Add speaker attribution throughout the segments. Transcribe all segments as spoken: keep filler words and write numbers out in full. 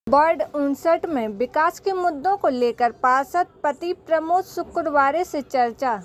Speaker 1: Ward उनसठ में विकास के मुद्दों को लेकर पार्षद पति प्रमोद शुक्रवार से चर्चा।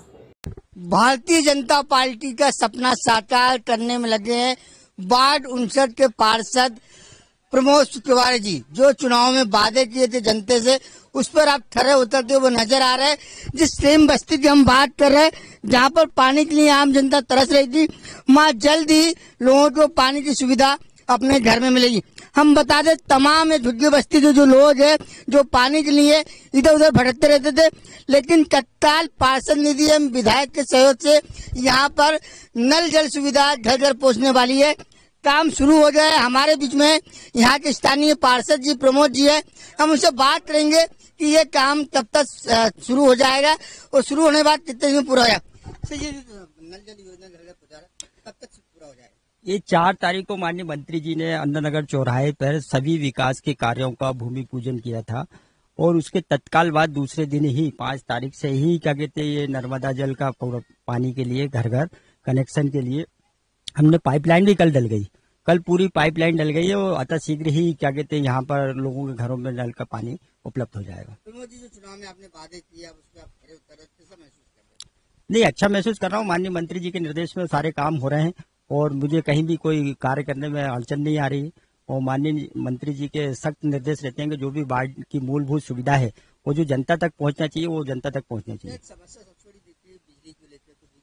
Speaker 2: भारतीय जनता पार्टी का सपना साकार करने में लगे हैं वार्ड उनसठ के पार्षद प्रमोद शुक्रवार जी, जो चुनाव में वादे किए थे जनता से, उस पर आप खरे उतरते हुए नजर आ रहे हैं। जिस सेम बस्ती की हम बात कर रहे हैं, जहां पर पानी के लिए आम जनता तरस रही थी, वहां जल्द ही लोगों को पानी की सुविधा अपने घर में मिलेगी। हम बता दें, तमाम झुग्गी बस्ती के जो लोग हैं, जो पानी के लिए इधर उधर भटकते रहते थे, लेकिन तत्काल पार्षद निधि एवं विधायक के सहयोग से यहाँ पर नल जल सुविधा घर घर पहुँचने वाली है। काम शुरू हो गया है। हमारे बीच में यहाँ के स्थानीय पार्षद जी प्रमोद जी है, हम उनसे बात करेंगे कि ये काम कब तक शुरू हो जाएगा और शुरू होने के बाद कितने दिन में पूरा हो जाएगा। ये नल जल योजना घर घर पहुँचा रहा है, कब तक पूरा हो जाएगा?
Speaker 3: ये चार तारीख को माननीय मंत्री जी ने अंदरनगर चौराहे पर सभी विकास के कार्यों का भूमि पूजन किया था और उसके तत्काल बाद दूसरे दिन ही पांच तारीख से ही क्या कहते हैं, ये नर्मदा जल का पानी के लिए घर घर कनेक्शन के लिए हमने पाइपलाइन भी कल डल गई। कल पूरी पाइपलाइन डल गई है और अतः शीघ्र ही क्या कहते हैं, यहाँ पर लोगों के घरों में नल का पानी उपलब्ध हो जाएगा।
Speaker 2: प्रमोद जी, जो चुनाव में आपने वादे किए, उस पर आप खरे उतर रहे, कैसा महसूस कर रहे हैं?
Speaker 3: नहीं, अच्छा महसूस कर रहा हूँ। माननीय मंत्री जी के निर्देश में सारे काम हो रहे हैं और मुझे कहीं भी कोई कार्य करने में अड़चन नहीं आ रही। और माननीय मंत्री जी के सख्त निर्देश रहते हैं कि जो भी वार्ड की मूलभूत सुविधा है वो जो जनता तक पहुंचना चाहिए वो जनता तक पहुंचना चाहिए।
Speaker 2: समस्या सबसे बड़ी दिखती है बिजली को लेकर, तो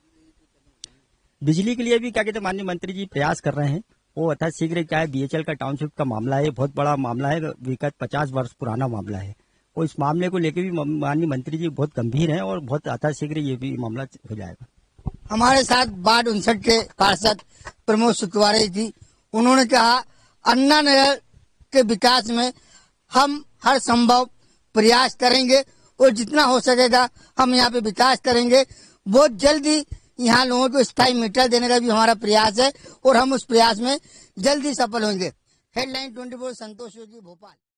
Speaker 2: बिजली
Speaker 3: बिजली के लिए भी क्या कहते हैं, माननीय मंत्री जी प्रयास कर रहे हैं। वो अथा शीघ्र क्या है, बीएचएल का टाउनशिप का मामला है, बहुत बड़ा मामला है, विगत पचास वर्ष पुराना मामला है। और इस मामले को लेकर भी माननीय मंत्री जी बहुत गंभीर हैं और बहुत अथा शीघ्र ये भी मामला हो जाएगा।
Speaker 2: हमारे साथ वार्ड उनसठ के पार्षद प्रमोद शुक्रवार जी, उन्होंने कहा अन्ना नगर के विकास में हम हर संभव प्रयास करेंगे और जितना हो सकेगा हम यहाँ पे विकास करेंगे। बहुत जल्दी यहाँ लोगों को स्थायी मीटर देने का भी हमारा प्रयास है और हम उस प्रयास में जल्दी सफल होंगे। Headline twenty four Santosh Yogi, Bhopal.